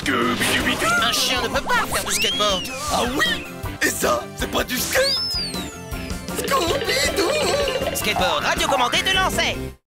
Scooby-Doo. Un chien ne peut pas faire du skateboard. Ah oui? Et ça, c'est pas du skate? Scooby-Doo! Skateboard radiocommandé de Lansay.